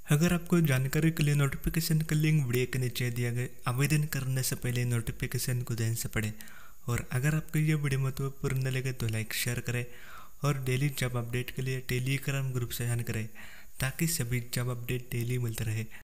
अगर आपको जानकारी के लिए नोटिफिकेशन का लिंक वीडियो के नीचे दिया गया, आवेदन करने से पहले नोटिफिकेशन को ध्यान से पढ़ें। और अगर आपको ये वीडियो महत्वपूर्ण लगे तो लाइक शेयर करें और डेली जॉब अपडेट के लिए टेलीग्राम ग्रुप से ज्वाइन करें ताकि सभी जॉब अपडेट डेली मिलते रहे।